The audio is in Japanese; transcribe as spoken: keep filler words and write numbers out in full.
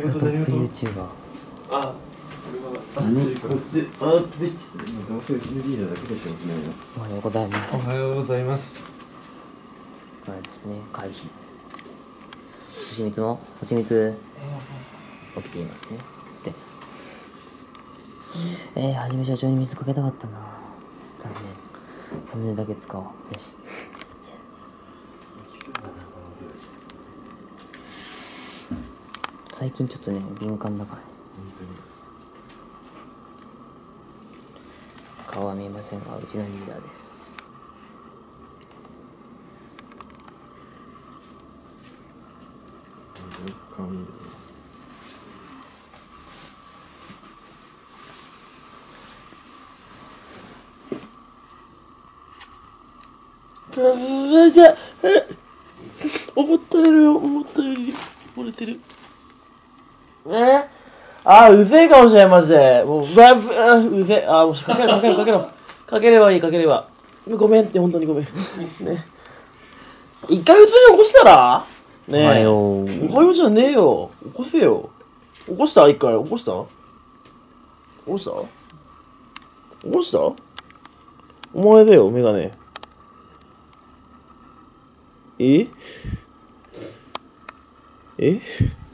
トップ YouTuber。 あ、 何こっち、あーってどうせうちのリーダーだけでしょ、ね。 おはようございます。 おはようございます。 これですね、会議。はちみつも、はちみつ起きていますね。で、えー、はじめ社長に水かけたかったな。残念。サムネだけ使おう。よし。最近ちょっとね、敏感だからね。顔は見えませんが、うちのリーダーです。 顔見るじゃ思ったより思ったより漏れてる。えー、あー、うぜえかもしれん、マジで。もう、うわ、うぜえ。あー、もう、かけろ、かけろ、かけろ。かければいい、かければ。ごめんって、本当にごめん。ね。一回普通に起こしたらねえ。 おはよう。 おはようじゃねえよ。起こせよ。起こした一回。起こした起こした起こしたお前だよ、メガネ。ええ